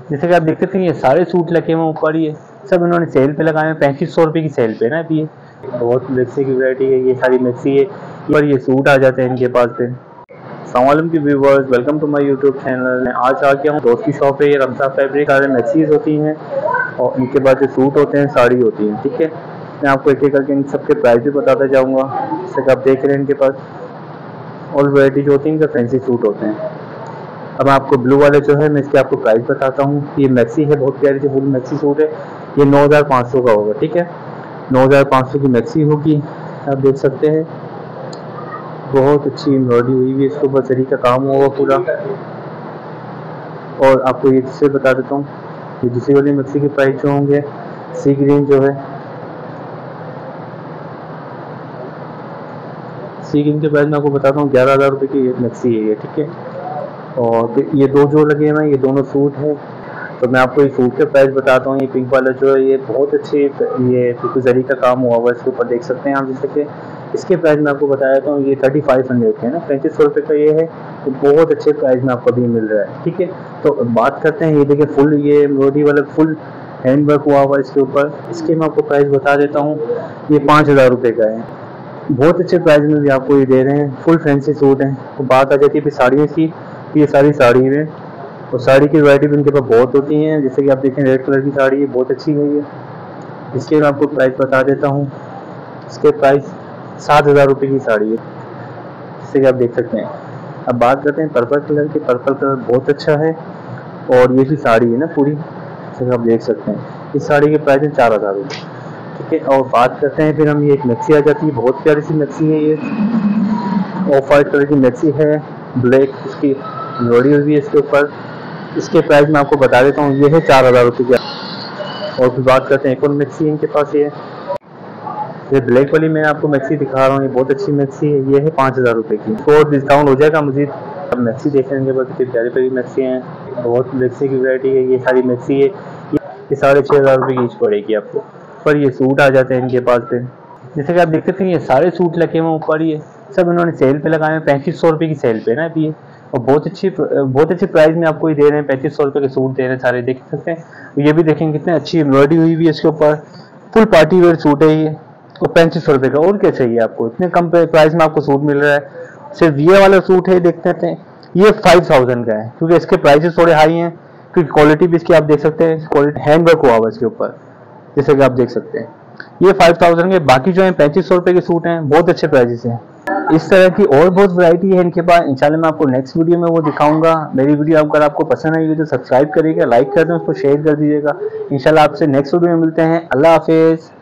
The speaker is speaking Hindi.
जैसे कि आप देख सकते हैं ये सारे सूट लगे हुए ऊपर, ये सब इन्होंने सेल पे लगाए हैं, 3500 रुपये की सेल पे ना अभी। ये बहुत मैक्सी की वैरायटी है, ये सारी मैक्सी है, पर ये सूट आ जाते हैं इनके पास पे। अस्सलाम की viewers, welcome to my YouTube channel. मैं आज आ गया हूँ दोस्त की शॉप पे। ये रमजा फैब्रिक सारे मैक्सीज होती हैं और इनके बाद जो सूट होते हैं साड़ी होती हैं, ठीक है। मैं आपको एक एक करके इन सबके प्राइस भी बताता जाऊँगा। जैसे कि आप देख रहे हैं इनके पास ऑल वैरायटी जो होती है, इनके फैंसी सूट होते हैं। अब मैं आपको ब्लू वाले जो है मैं इसके आपको प्राइस बताता हूँ। ये मैक्सी है, बहुत प्यारी सी फुल मैक्सी सूट है। ये 9500 का होगा, ठीक है। 9500 की मैक्सी होगी, आप देख सकते हैं। बहुत अच्छी एम्ब्रॉयडरी हुई हुई है, इसके ऊपर जरी का काम हुआ पूरा। और आपको ये दूसरे बता देता हूँ, ये दूसरी वाली मैक्सी के प्राइस जो होंगे, सी ग्रीन जो है, सी ग्रीन के प्राइस मैं आपको बताता हूँ 11,000 रुपये की मैक्सी है ये, ठीक है। और ये दो जो लगे हुए हैं ये दोनों सूट हैं। तो मैं आपको ये सूट के प्राइस बताता हूँ। ये पिंक वाला जो है ये बहुत अच्छे, ये बिल्कुल जरी का काम हुआ हुआ है, इसके ऊपर देख सकते हैं आप। जैसे कि इसके प्राइस मैं आपको बता देता हूँ, ये 3500 है ना, 3500 रुपये का ये है। तो बहुत अच्छे प्राइस में आपको अभी मिल रहा है, ठीक है। तो बात करते हैं, ये देखिए फुल ये एम्ब्रॉयडरी वाला फुल हैंड वर्क हुआ हुआ इसके ऊपर। इसके मैं आपको प्राइस बता देता हूँ, ये 5000 रुपये का है। बहुत अच्छे प्राइस में भी आपको ये दे रहे हैं, फुल फैंसी सूट हैं। तो बात आ जाती है फिर साड़ियों की, ये सारी साड़ी है और साड़ी की वैरायटी भी इनके पास बहुत होती हैं। जैसे कि आप देखें रेड कलर की साड़ी है, बहुत अच्छी है ये। इसके मैं आपको प्राइस बता देता हूँ, इसके प्राइस 7000 रुपये की साड़ी है, जैसे कि आप देख सकते हैं। अब बात करते हैं पर्पल कलर की। पर्पल कलर बहुत अच्छा है और ये भी साड़ी है ना पूरी, जैसे कि आप देख सकते हैं। इस साड़ी के प्राइस है 4000 रुपये, ठीक है। और बात करते हैं फिर हम, ये एक मैक्सी आ जाती है, बहुत प्यारी सी मैक्सी है ये। ऑफ वाइट कलर की मैक्सी है, ब्लैक इसकी एम्ब्रॉयडरी हुई है इसके ऊपर। इसके प्राइस मैं आपको बता देता हूँ, ये है 4000 रुपये की। और फिर बात करते हैं एक और मैक्सी इनके पास, ये ब्लैक वाली मैं आपको मैक्सी दिखा रहा हूँ, ये बहुत अच्छी मैक्सी है, ये है 5000 रुपये की। तो और डिस्काउंट हो जाएगा मुझे। अब मैक्सी देखने के बाद कितनी प्यारी प्यारी मैक्सी हैं, बहुत मैक्सी की वैरायटी है। ये सारी मैक्सी है, ये 6500 रुपये की ईच पड़ेगी आपको। पर ये सूट आ जाते हैं इनके पास पे। जैसे कि आप देख सकते हैं ये सारे सूट लगे हुए ऊपर, ये सब इन्होंने सेल पे लगाए हैं, 3500 रुपये की सेल पे ना अभी ये। और बहुत अच्छी प्राइस में आपको ये दे रहे हैं, 3500 रुपये के सूट दे रहे हैं सारे, देख सकते हैं। ये भी देखेंगे कितनी अच्छी एम्ब्रॉयडरी हुई हुई है इसके ऊपर, फुल पार्टी वेयर सूट है ये। और 3500 रुपये का, और क्या चाहिए आपको, इतने कम प्राइस में आपको सूट मिल रहा है। सिर्फ ये वाला सूट है, देखते हैं ये 5000 का है, क्योंकि इसके प्राइसेस थोड़े हाई हैं, क्योंकि क्वालिटी भी इसकी आप देख सकते हैं, क्वालिटी हैंड वर्क हुआ हुआ इसके ऊपर, जैसे कि आप देख सकते हैं। ये 5000 के, बाकी जो है 3500 रुपये के सूट हैं, बहुत अच्छे प्राइसेस हैं। इस तरह की और बहुत वैरायटी है इनके पास। इंशाल्लाह मैं आपको नेक्स्ट वीडियो में वो दिखाऊंगा। मेरी वीडियो अगर आपको पसंद आई तो सब्सक्राइब करिएगा, लाइक कर दें, उसको शेयर कर दीजिएगा। इंशाल्लाह आपसे नेक्स्ट वीडियो में मिलते हैं। अल्लाह हाफिज़।